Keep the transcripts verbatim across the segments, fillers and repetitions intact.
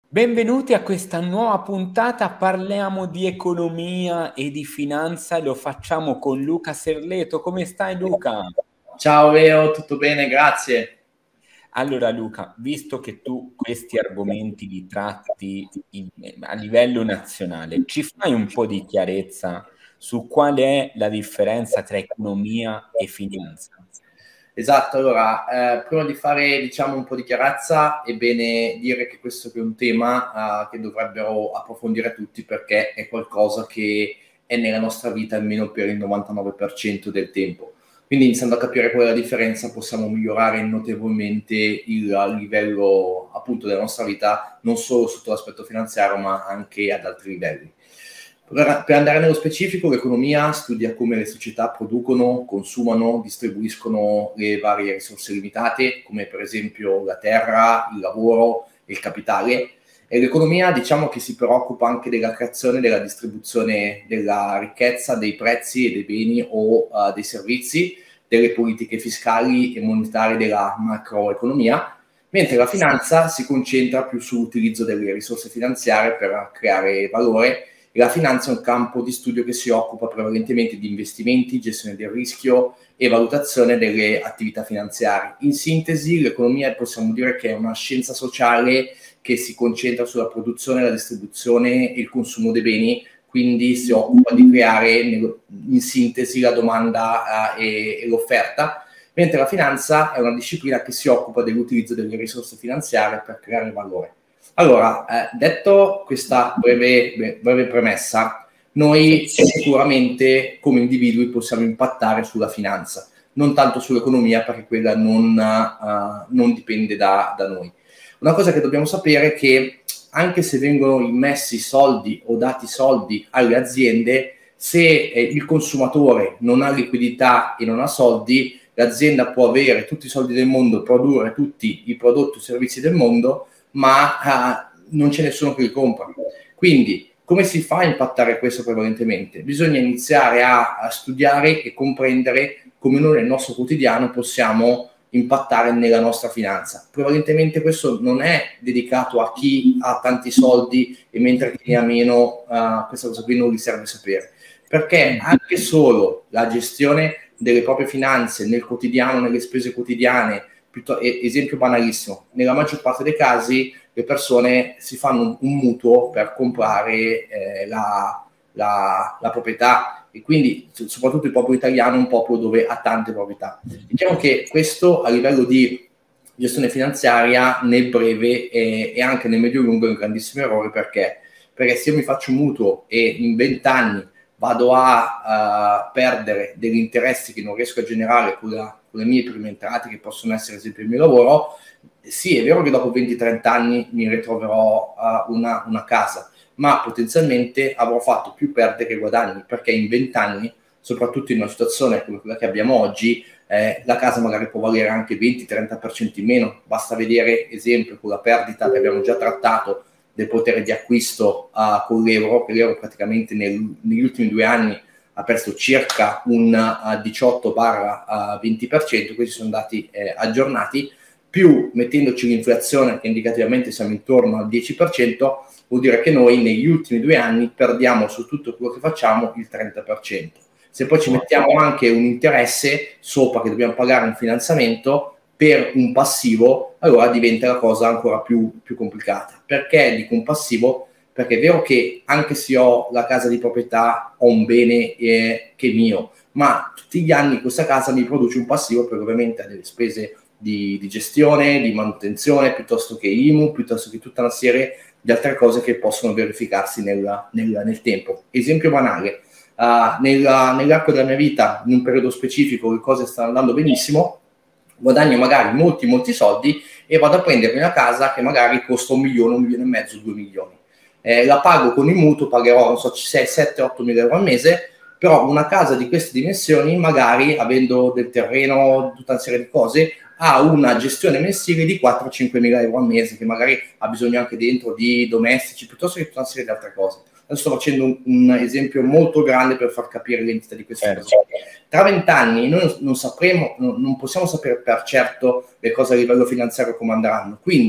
Benvenuti a questa nuova puntata, parliamo di economia e di finanza e lo facciamo con Luca Serleto. Come stai, Luca? Ciao Leo, tutto bene, grazie. Allora Luca, visto che tu questi argomenti li tratti in- a livello nazionale, ci fai un po' di chiarezza su qual è la differenza tra economia e finanza? Esatto, allora, eh, prima di fare diciamo un po' di chiarezza è bene dire che questo è un tema eh, che dovrebbero approfondire tutti perché è qualcosa che è nella nostra vita almeno per il novantanove per cento del tempo. Quindi iniziando a capire qual è la differenza possiamo migliorare notevolmente il livello appunto della nostra vita, non solo sotto l'aspetto finanziario ma anche ad altri livelli. Per, per andare nello specifico, l'economia studia come le società producono, consumano, distribuiscono le varie risorse limitate, come per esempio la terra, il lavoro e il capitale. E l'economia diciamo che si preoccupa anche della creazione e della distribuzione della ricchezza, dei prezzi e dei beni o uh, dei servizi, delle politiche fiscali e monetarie della macroeconomia, mentre la finanza si concentra più sull'utilizzo delle risorse finanziarie per creare valore. E la finanza è un campo di studio che si occupa prevalentemente di investimenti, gestione del rischio e valutazione delle attività finanziarie. In sintesi, l'economia possiamo dire che è una scienza sociale che si concentra sulla produzione, la distribuzione e il consumo dei beni, quindi si occupa di creare in sintesi la domanda uh, e, e l'offerta, mentre la finanza è una disciplina che si occupa dell'utilizzo delle risorse finanziarie per creare valore. Allora, eh, detto questa breve, breve premessa, noi sicuramente come individui possiamo impattare sulla finanza, non tanto sull'economia perché quella non, uh, non dipende da, da noi. Una cosa che dobbiamo sapere è che anche se vengono immessi soldi o dati soldi alle aziende, se eh, il consumatore non ha liquidità e non ha soldi, l'azienda può avere tutti i soldi del mondo, produrre tutti i prodotti o servizi del mondo, ma uh, non c'è nessuno che li compra. Quindi, come si fa a impattare questo prevalentemente? Bisogna iniziare a, a studiare e comprendere come noi nel nostro quotidiano possiamo impattare nella nostra finanza. Prevalentemente questo non è dedicato a chi ha tanti soldi e mentre chi ne ha meno, uh, questa cosa qui non gli serve sapere. Perché anche solo la gestione delle proprie finanze nel quotidiano, nelle spese quotidiane, esempio banalissimo, nella maggior parte dei casi le persone si fanno un, un mutuo per comprare eh, la, la, la proprietà e quindi soprattutto il popolo italiano è un popolo dove ha tante proprietà. Diciamo che questo a livello di gestione finanziaria nel breve e, e anche nel medio-lungo è un grandissimo errore perché, perché se io mi faccio un mutuo e in venti anni vado a uh, perdere degli interessi che non riesco a generare con, la, con le mie prime entrate, che possono essere ad esempio il mio lavoro, sì, è vero che dopo venti trenta anni mi ritroverò uh, una, una casa, ma potenzialmente avrò fatto più perdite che guadagni, perché in venti anni, soprattutto in una situazione come quella che abbiamo oggi, eh, la casa magari può valere anche venti trenta per cento in meno. Basta vedere, esempio, con la perdita che abbiamo già trattato del potere di acquisto uh, con l'euro, che l'euro praticamente nel, negli ultimi due anni ha perso circa un uh, diciotto venti per cento, questi sono dati eh, aggiornati, più mettendoci l'inflazione che indicativamente siamo intorno al dieci per cento, vuol dire che noi negli ultimi due anni perdiamo su tutto quello che facciamo il trenta per cento. Se poi ci mettiamo anche un interesse sopra che dobbiamo pagare un finanziamento per un passivo, allora diventa la cosa ancora più, più complicata. Perché dico un passivo? Perché è vero che anche se ho la casa di proprietà ho un bene eh, che è mio, ma tutti gli anni questa casa mi produce un passivo perché ovviamente ha delle spese di, di gestione, di manutenzione, piuttosto che I M U, piuttosto che tutta una serie di altre cose che possono verificarsi nel, nel, nel tempo. Esempio banale, uh, nella, nell'arco della mia vita, in un periodo specifico, le cose stanno andando benissimo, guadagno magari molti molti soldi e vado a prendermi una casa che magari costa un milione, un milione e mezzo, due milioni. Eh, la pago con il mutuo, pagherò, non so, sei, sette, otto mila euro al mese, però una casa di queste dimensioni, magari avendo del terreno, tutta una serie di cose, ha una gestione mensile di quattro cinque mila euro al mese, che magari ha bisogno anche dentro di domestici, piuttosto che tutta una serie di altre cose. Adesso sto facendo un, un esempio molto grande per far capire l'entità di queste cose. Tra vent'anni noi non sapremo, non, non possiamo sapere per certo le cose a livello finanziario come andranno, quindi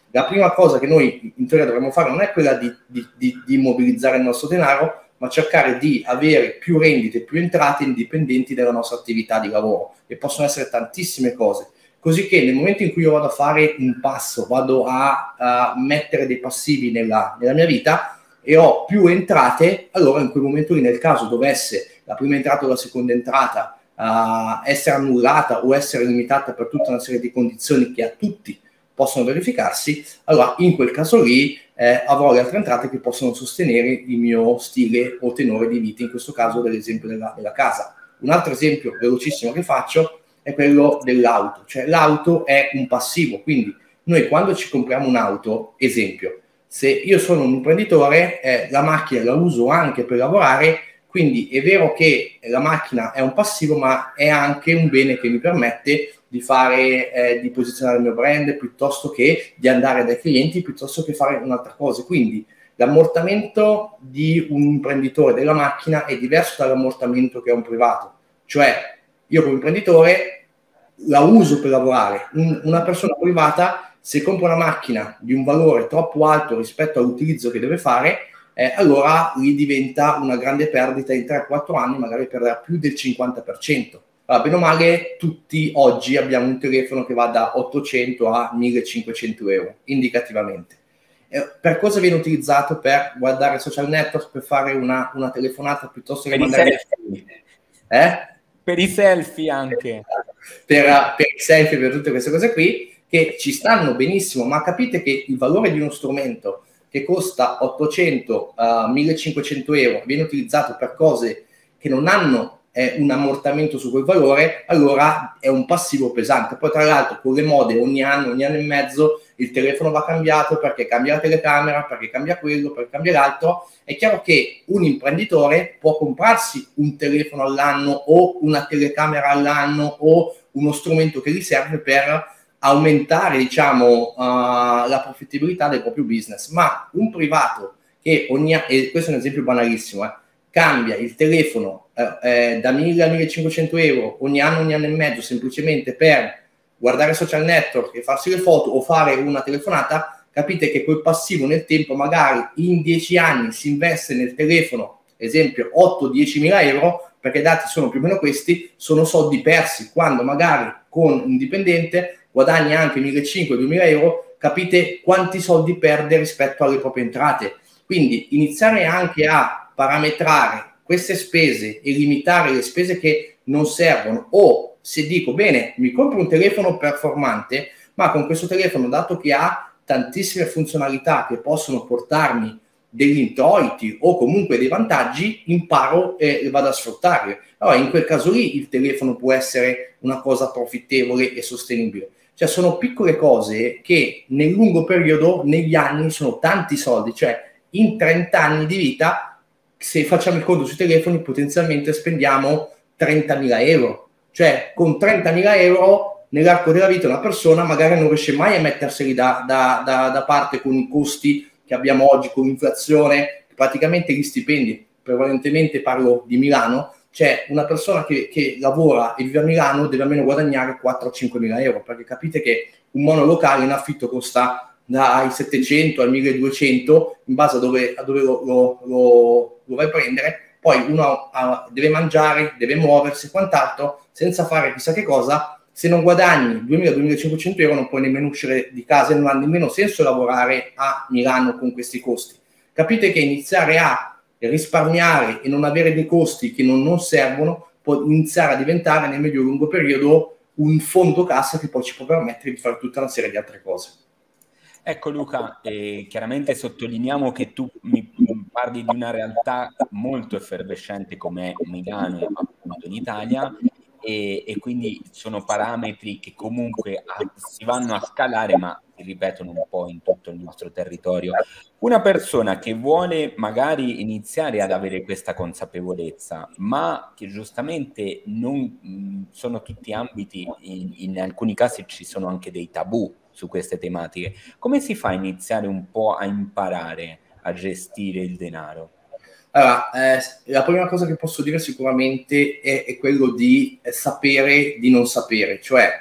la prima cosa che noi in teoria dovremmo fare non è quella di, di, di, di immobilizzare il nostro denaro, ma cercare di avere più rendite, più entrate indipendenti dalla nostra attività di lavoro, e possono essere tantissime cose. Così che nel momento in cui io vado a fare un passo, vado a, a mettere dei passivi nella, nella mia vita e ho più entrate, allora in quel momento lì, nel caso dovesse la prima entrata o la seconda entrata uh, essere annullata o essere limitata per tutta una serie di condizioni che a tutti possono verificarsi, allora in quel caso lì eh, avrò le altre entrate che possono sostenere il mio stile o tenore di vita, in questo caso dell'esempio della, della casa. Un altro esempio velocissimo che faccio è quello dell'auto, cioè l'auto è un passivo, quindi noi quando ci compriamo un'auto, esempio, se io sono un imprenditore, eh, la macchina la uso anche per lavorare, quindi è vero che la macchina è un passivo, ma è anche un bene che mi permette di fare, eh, di posizionare il mio brand, piuttosto che di andare dai clienti, piuttosto che fare un'altra cosa. Quindi l'ammortamento di un imprenditore della macchina è diverso dall'ammortamento che è un privato, cioè io come imprenditore la uso per lavorare. Un, una persona privata, se compra una macchina di un valore troppo alto rispetto all'utilizzo che deve fare, eh, allora lì diventa una grande perdita. In tre quattro anni magari perderà più del cinquanta per cento. Allora, bene o male, tutti oggi abbiamo un telefono che va da ottocento a millecinquecento euro, indicativamente. Eh, per cosa viene utilizzato? Per guardare social network, per fare una, una telefonata, piuttosto che per mandare... Eh? Per i selfie anche. Per, per i selfie, per tutte queste cose qui, che ci stanno benissimo, ma capite che il valore di uno strumento che costa ottocento a millecinquecento euro viene utilizzato per cose che non hanno eh, un ammortamento su quel valore, allora è un passivo pesante. Poi tra l'altro con le mode ogni anno, ogni anno e mezzo il telefono va cambiato, perché cambia la telecamera, perché cambia quello, perché cambia l'altro. È chiaro che un imprenditore può comprarsi un telefono all'anno o una telecamera all'anno o uno strumento che gli serve per aumentare, diciamo, uh, la profitabilità del proprio business, ma un privato che ogni anno, e questo è un esempio banalissimo, eh, cambia il telefono eh, eh, da mille a millecinquecento euro ogni anno, ogni anno e mezzo, semplicemente per guardare social network e farsi le foto o fare una telefonata, capite che quel passivo nel tempo, magari in dieci anni si investe nel telefono, esempio otto dieci mila euro, perché i dati sono più o meno questi, sono soldi persi, quando magari con un dipendente guadagni anche millecinquecento duemila euro, capite quanti soldi perde rispetto alle proprie entrate. Quindi iniziare anche a parametrare queste spese e limitare le spese che non servono, o se dico bene, mi compro un telefono performante, ma con questo telefono, dato che ha tantissime funzionalità che possono portarmi degli introiti o comunque dei vantaggi, imparo e vado a sfruttarli. Allora in quel caso lì il telefono può essere una cosa profittevole e sostenibile. Cioè sono piccole cose che nel lungo periodo, negli anni, sono tanti soldi. Cioè in trenta anni di vita, se facciamo il conto sui telefoni, potenzialmente spendiamo trentamila euro. Cioè con trentamila euro nell'arco della vita una persona magari non riesce mai a metterseli da, da, da, da parte con i costi che abbiamo oggi, con l'inflazione, praticamente gli stipendi, prevalentemente parlo di Milano, c'è una persona che, che lavora e vive a Milano deve almeno guadagnare quattro cinque mila euro, perché capite che un monolocale in affitto costa dai settecento ai milleduecento, in base a dove, a dove lo, lo, lo, lo vai a prendere. Poi uno ha, deve mangiare, deve muoversi e quant'altro, senza fare chissà che cosa. Se non guadagni duemila duemilacinquecento euro non puoi nemmeno uscire di casa e non ha nemmeno senso lavorare a Milano con questi costi. Capite che iniziare a risparmiare e non avere dei costi che non, non servono può iniziare a diventare nel medio-lungo periodo un fondo cassa che poi ci può permettere di fare tutta una serie di altre cose. Ecco Luca, eh, chiaramente sottolineiamo che tu mi parli di una realtà molto effervescente come Milano, appunto in Italia, e, e quindi sono parametri che comunque a, si vanno a scalare, ma si ripetono un po' in tutto il nostro territorio. Una persona che vuole magari iniziare ad avere questa consapevolezza, ma che giustamente non mh, sono tutti ambiti, in, in alcuni casi ci sono anche dei tabù su queste tematiche, come si fa a iniziare un po' a imparare a gestire il denaro? Allora, eh, la prima cosa che posso dire sicuramente è, è quello di sapere di non sapere, cioè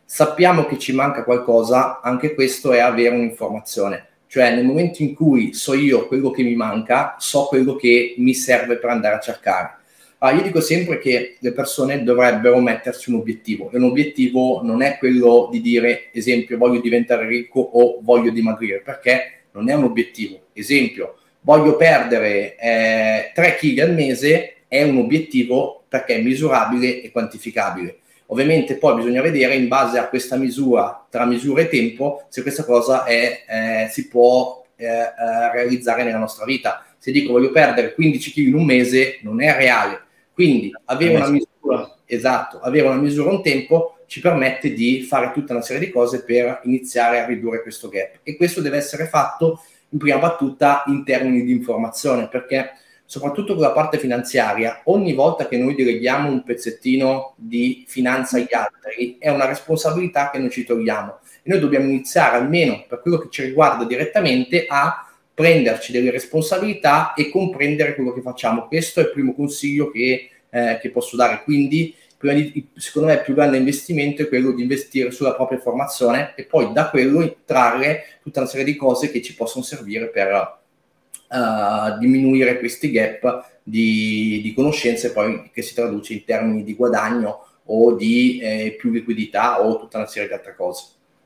sappiamo che ci manca qualcosa, anche questo è avere un'informazione. Cioè nel momento in cui so io quello che mi manca, so quello che mi serve per andare a cercare. Allora, io dico sempre che le persone dovrebbero mettersi un obiettivo, e un obiettivo non è quello di dire, esempio, voglio diventare ricco o voglio dimagrire, perché non è un obiettivo. Esempio, voglio perdere eh, tre chili al mese, è un obiettivo perché è misurabile e quantificabile. Ovviamente poi bisogna vedere in base a questa misura, tra misura e tempo, se questa cosa è, eh, si può eh, eh, realizzare nella nostra vita. Se dico voglio perdere quindici chili in un mese, non è reale. Quindi avere una misura, esatto, avere una misura, un tempo, ci permette di fare tutta una serie di cose per iniziare a ridurre questo gap. E questo deve essere fatto in prima battuta in termini di informazione, perché soprattutto con la parte finanziaria, ogni volta che noi deleghiamo un pezzettino di finanza agli altri, è una responsabilità che noi ci togliamo. E noi dobbiamo iniziare, almeno per quello che ci riguarda direttamente, a prenderci delle responsabilità e comprendere quello che facciamo. Questo è il primo consiglio che, eh, che posso dare. Quindi, prima di, secondo me, il più grande investimento è quello di investire sulla propria formazione e poi da quello trarre tutta una serie di cose che ci possono servire per Uh, diminuire questi gap di, di conoscenze, poi che si traduce in termini di guadagno o di eh, più liquidità o tutta una serie di altre cose.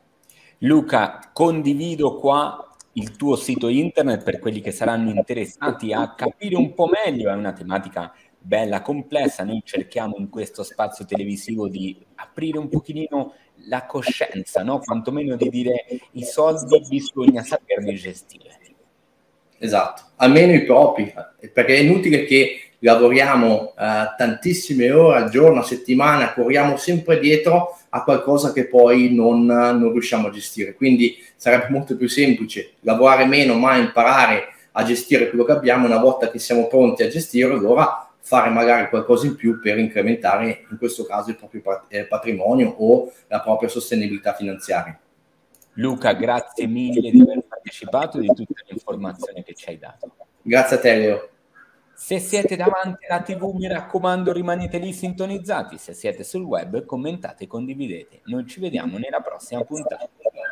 Luca, condivido qua il tuo sito internet per quelli che saranno interessati a capire un po' meglio, è una tematica bella complessa, noi cerchiamo in questo spazio televisivo di aprire un pochino la coscienza, no? Quantomeno di dire i soldi bisogna saperli gestire. Esatto, almeno i propri, perché è inutile che lavoriamo eh, tantissime ore al giorno, a settimana, corriamo sempre dietro a qualcosa che poi non, non riusciamo a gestire. Quindi sarebbe molto più semplice lavorare meno ma imparare a gestire quello che abbiamo. Una volta che siamo pronti a gestire, allora fare magari qualcosa in più per incrementare in questo caso il proprio patrimonio o la propria sostenibilità finanziaria. Luca, grazie mille di aver partecipato e di tutte le informazioni che ci hai dato. Grazie a te, Leo. Se siete davanti alla tivù, mi raccomando, rimanete lì sintonizzati. Se siete sul web, commentate e condividete. Noi ci vediamo nella prossima puntata.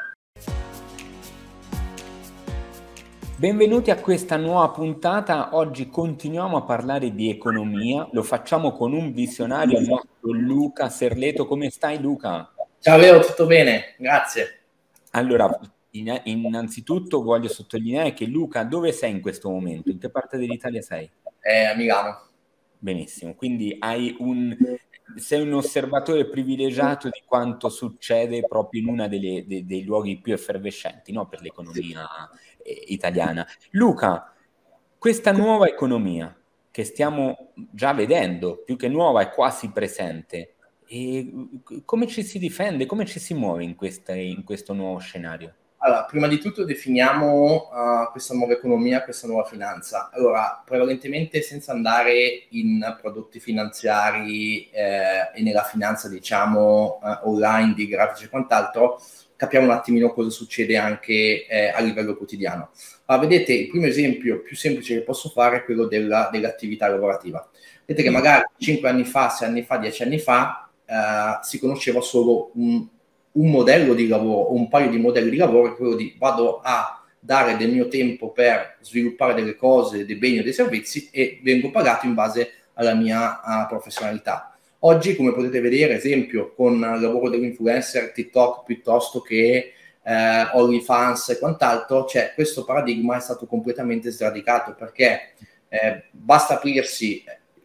Benvenuti a questa nuova puntata. Oggi continuiamo a parlare di economia. Lo facciamo con un visionario, il nostro Luca Serleto. Come stai, Luca? Ciao Leo, tutto bene? Grazie. Allora, in, innanzitutto voglio sottolineare che Luca, dove sei in questo momento? In che parte dell'Italia sei? Eh, a Milano. Benissimo, quindi hai un, sei un osservatore privilegiato di quanto succede proprio in uno dei, dei luoghi più effervescenti, no, per l'economia eh, italiana. Luca, questa nuova economia che stiamo già vedendo, più che nuova è quasi presente, e come ci si difende, come ci si muove in, questa, in questo nuovo scenario? Allora, prima di tutto definiamo uh, questa nuova economia, questa nuova finanza. Allora, prevalentemente senza andare in prodotti finanziari eh, e nella finanza, diciamo, uh, online, di grafici e quant'altro, capiamo un attimino cosa succede anche eh, a livello quotidiano. Ma vedete, il primo esempio più semplice che posso fare è quello della, dell'attività lavorativa. Vedete che magari cinque anni fa, sei anni fa, dieci anni fa, Uh, si conosceva solo un, un modello di lavoro, un paio di modelli di lavoro, quello di vado a dare del mio tempo per sviluppare delle cose, dei beni o dei servizi e vengo pagato in base alla mia uh, professionalità. Oggi, come potete vedere, esempio, con il lavoro dell'influencer, TikTok piuttosto che uh, OnlyFans e quant'altro, cioè questo paradigma è stato completamente sradicato, perché eh, basta aprirsi,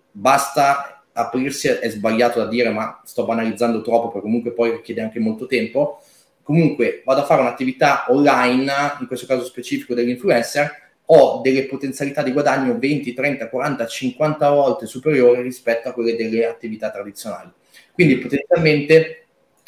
basta aprirsi, è sbagliato da dire, ma sto banalizzando troppo perché comunque poi richiede anche molto tempo. Comunque vado a fare un'attività online, in questo caso specifico dell'influencer, ho delle potenzialità di guadagno venti, trenta, quaranta, cinquanta volte superiori rispetto a quelle delle attività tradizionali. Quindi potenzialmente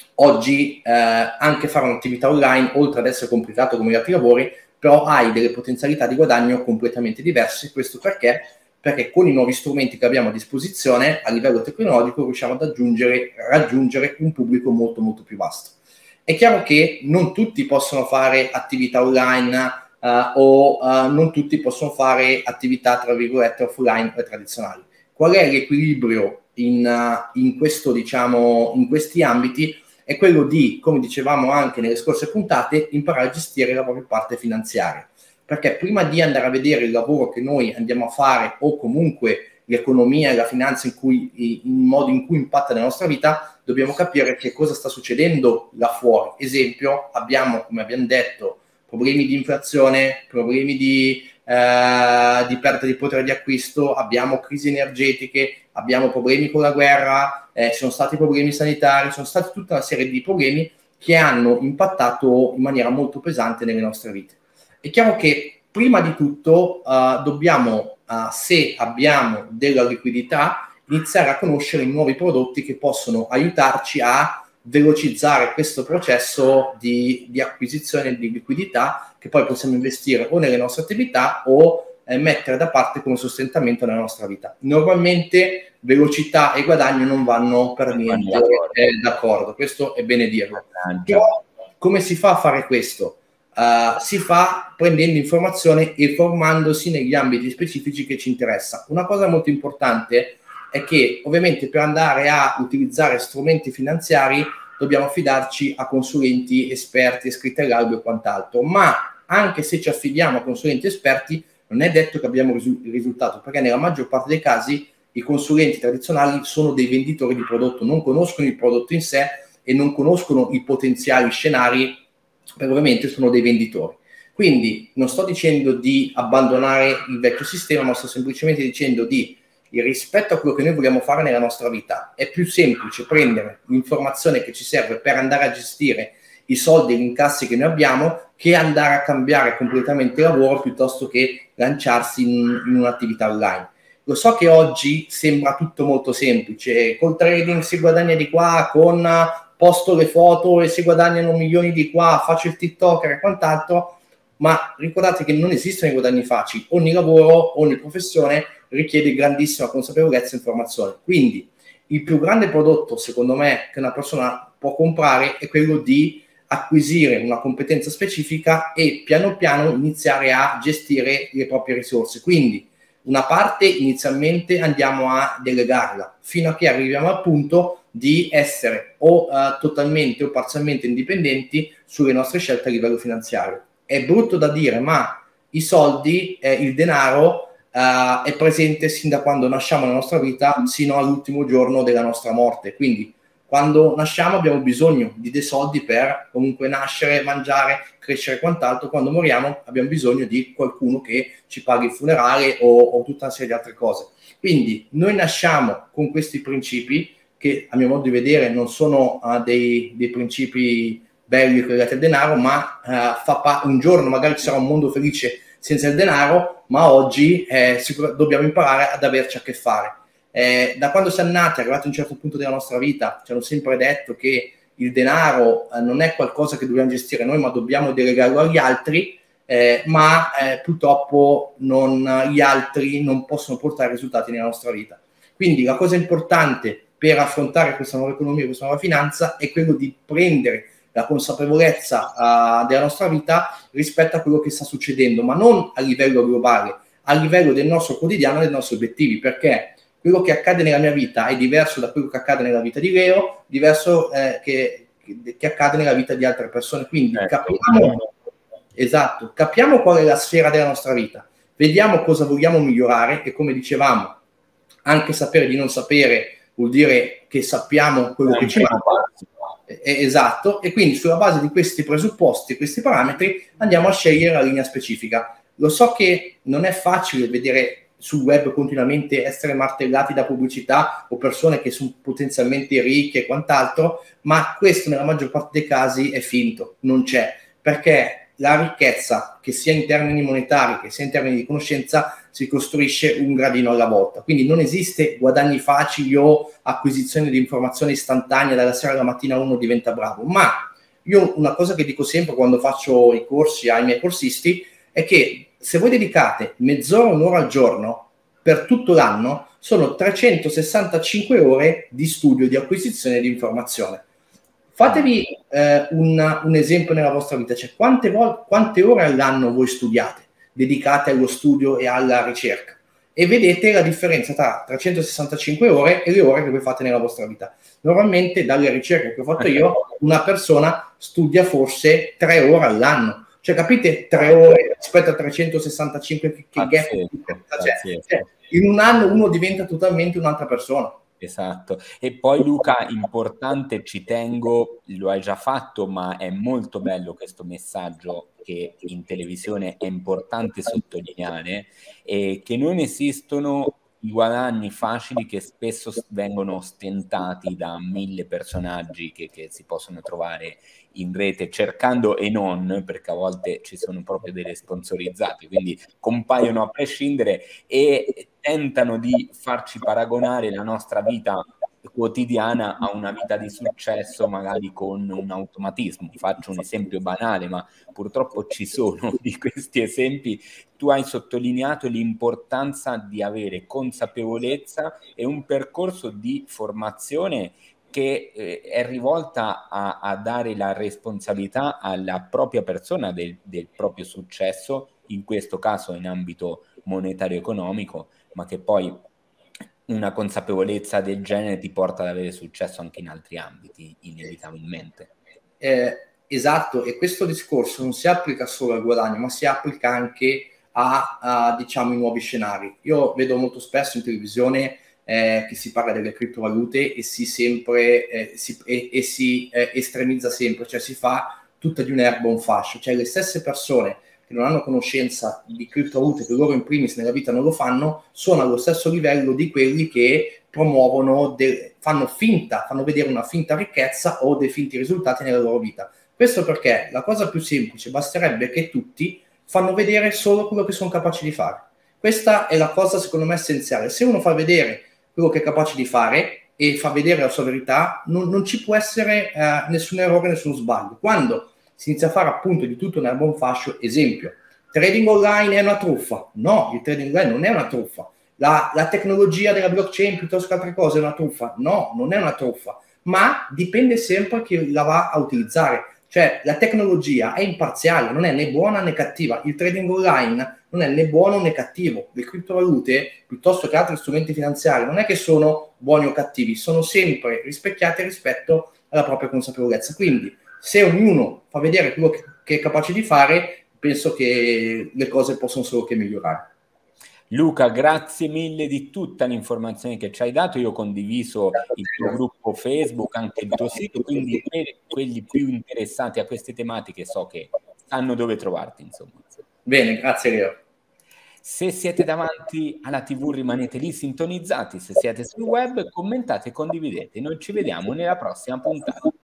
oggi eh, anche fare un'attività online, oltre ad essere complicato come gli altri lavori, però hai delle potenzialità di guadagno completamente diverse. Questo perché? Perché con i nuovi strumenti che abbiamo a disposizione a livello tecnologico riusciamo ad aggiungere, raggiungere un pubblico molto molto più vasto. È chiaro che non tutti possono fare attività online uh, o uh, non tutti possono fare attività tra virgolette offline o tradizionali. Qual è l'equilibrio in, uh, in, questo, diciamo, in questi ambiti? è quello di, come dicevamo anche nelle scorse puntate, imparare a gestire la propria parte finanziaria. Perché prima di andare a vedere il lavoro che noi andiamo a fare o comunque l'economia e la finanza in, cui, in modo in cui impatta nella nostra vita, dobbiamo capire che cosa sta succedendo là fuori. Esempio, abbiamo, come abbiamo detto, problemi di inflazione, problemi di, eh, di perdita di potere di acquisto, abbiamo crisi energetiche, abbiamo problemi con la guerra, eh, ci sono stati problemi sanitari, ci sono stati tutta una serie di problemi che hanno impattato in maniera molto pesante nelle nostre vite. È chiaro che prima di tutto uh, dobbiamo, uh, se abbiamo della liquidità, iniziare a conoscere i nuovi prodotti che possono aiutarci a velocizzare questo processo di, di acquisizione di liquidità che poi possiamo investire o nelle nostre attività o eh, mettere da parte come sostentamento nella nostra vita. Normalmente velocità e guadagno non vanno per niente d'accordo. Eh, d'accordo, questo è bene dirlo. Però come si fa a fare questo? Uh, si fa prendendo informazione e formandosi negli ambiti specifici che ci interessano. Una cosa molto importante è che ovviamente per andare a utilizzare strumenti finanziari dobbiamo affidarci a consulenti esperti, iscritti all'albo e quant'altro, ma anche se ci affidiamo a consulenti esperti non è detto che abbiamo risu- il risultato, perché nella maggior parte dei casi i consulenti tradizionali sono dei venditori di prodotto, non conoscono il prodotto in sé e non conoscono i potenziali scenari, perché ovviamente sono dei venditori. Quindi non sto dicendo di abbandonare il vecchio sistema, ma sto semplicemente dicendo di, rispetto a quello che noi vogliamo fare nella nostra vita, è più semplice prendere l'informazione che ci serve per andare a gestire i soldi e gli incassi che noi abbiamo, che andare a cambiare completamente il lavoro piuttosto che lanciarsi in, in un'attività online. Lo so che oggi sembra tutto molto semplice, col trading si guadagna di qua, con posto le foto e si guadagnano milioni di qua, faccio il TikToker e quant'altro, ma ricordate che non esistono i guadagni facili. Ogni lavoro, ogni professione richiede grandissima consapevolezza e informazione. Quindi il più grande prodotto, secondo me, che una persona può comprare è quello di acquisire una competenza specifica e piano piano iniziare a gestire le proprie risorse. Quindi una parte inizialmente andiamo a delegarla fino a che arriviamo al punto di essere o uh, totalmente o parzialmente indipendenti sulle nostre scelte a livello finanziario. È brutto da dire, ma i soldi, eh, il denaro uh, è presente sin da quando nasciamo nella nostra vita sino all'ultimo giorno della nostra morte. Quindi quando nasciamo abbiamo bisogno di dei soldi per comunque nascere, mangiare, crescere e quant'altro. Quando moriamo abbiamo bisogno di qualcuno che ci paghi il funerale o, o tutta una serie di altre cose. Quindi noi nasciamo con questi principi che a mio modo di vedere non sono uh, dei, dei principi belli collegati al denaro, ma uh, fa pa- un giorno magari ci sarà un mondo felice senza il denaro, ma oggi eh, sicur- dobbiamo imparare ad averci a che fare. Eh, da quando siamo nati, arrivati a un certo punto della nostra vita, ci hanno sempre detto che il denaro eh, non è qualcosa che dobbiamo gestire noi, ma dobbiamo delegarlo agli altri, eh, ma eh, purtroppo non, gli altri non possono portare risultati nella nostra vita. Quindi la cosa importante per affrontare questa nuova economia, questa nuova finanza, è quello di prendere la consapevolezza uh, della nostra vita rispetto a quello che sta succedendo, ma non a livello globale, a livello del nostro quotidiano e dei nostri obiettivi, perché quello che accade nella mia vita è diverso da quello che accade nella vita di Leo, diverso eh, che, che accade nella vita di altre persone. Quindi ecco, capiamo, esatto, capiamo qual è la sfera della nostra vita, vediamo cosa vogliamo migliorare e, come dicevamo, anche sapere di non sapere vuol dire che sappiamo quello che ci manca. Esatto, e quindi sulla base di questi presupposti, questi parametri, andiamo a scegliere la linea specifica. Lo so che non è facile vedere sul web continuamente essere martellati da pubblicità o persone che sono potenzialmente ricche e quant'altro, ma questo nella maggior parte dei casi è finto, non c'è, perché la ricchezza, che sia in termini monetari che sia in termini di conoscenza, si costruisce un gradino alla volta. Quindi non esiste guadagni facili o acquisizione di informazioni istantanea dalla sera alla mattina uno diventa bravo. Ma io una cosa che dico sempre quando faccio i corsi ai miei corsisti è che se voi dedicate mezz'ora, un'ora al giorno per tutto l'anno, sono trecentosessantacinque ore di studio, di acquisizione di informazione. Fatevi eh, un, un esempio nella vostra vita, cioè quante, vol- quante ore all'anno voi studiate, dedicate allo studio e alla ricerca. e vedete la differenza tra trecentosessantacinque ore e le ore che voi fate nella vostra vita. Normalmente, dalle ricerche che ho fatto io, una persona studia forse tre ore all'anno. Cioè, capite? Tre ore rispetto a trecentosessantacinque, che, che gap c'è. Cioè, in un anno uno diventa totalmente un'altra persona. Esatto. E poi Luca, importante, ci tengo, lo hai già fatto, ma è molto bello questo messaggio che in televisione è importante sottolineare, e che non esistono i guadagni facili che spesso vengono stentati da mille personaggi che, che si possono trovare in rete, cercando e non, perché a volte ci sono proprio delle sponsorizzate, quindi compaiono a prescindere e tentano di farci paragonare la nostra vita quotidiana a una vita di successo, magari con un automatismo. Faccio un esempio banale, ma purtroppo ci sono di questi esempi. Tu hai sottolineato l'importanza di avere consapevolezza e un percorso di formazione che eh, è rivolta a, a dare la responsabilità alla propria persona del, del proprio successo, in questo caso in ambito monetario economico, ma che poi una consapevolezza del genere ti porta ad avere successo anche in altri ambiti, inevitabilmente. Eh, esatto, e questo discorso non si applica solo al guadagno, ma si applica anche a, a diciamo, i nuovi scenari. Io vedo molto spesso in televisione eh, che si parla delle criptovalute e si, sempre, eh, si, e, e si eh, estremizza sempre, cioè si fa tutta di un'erba un fascio, cioè le stesse persone che non hanno conoscenza di criptovalute, che loro in primis nella vita non lo fanno, sono allo stesso livello di quelli che promuovono, de- fanno finta, fanno vedere una finta ricchezza o dei finti risultati nella loro vita. Questo perché la cosa più semplice basterebbe che tutti fanno vedere solo quello che sono capaci di fare. Questa è la cosa secondo me essenziale. Se uno fa vedere quello che è capace di fare e fa vedere la sua verità, non, non ci può essere eh, nessun errore, nessun sbaglio. Quando si inizia a fare appunto di tutto nel buon fascio, esempio, trading online è una truffa? No, il trading online non è una truffa. La, la tecnologia della blockchain piuttosto che altre cose è una truffa? No, non è una truffa, ma dipende sempre chi la va a utilizzare. Cioè la tecnologia è imparziale, non è né buona né cattiva. Il trading online non è né buono né cattivo. Le criptovalute, piuttosto che altri strumenti finanziari, non è che sono buoni o cattivi, sono sempre rispecchiate rispetto alla propria consapevolezza. Quindi se ognuno fa vedere quello che, che è capace di fare, penso che le cose possono solo che migliorare. Luca, grazie mille di tutta l'informazione che ci hai dato. Io ho condiviso il tuo gruppo Facebook, anche il tuo sito, quindi per quelli più interessati a queste tematiche so che sanno dove trovarti, insomma. Bene, grazie Leo. Se siete davanti alla tivù rimanete lì sintonizzati, se siete sul web commentate e condividete. Noi ci vediamo nella prossima puntata.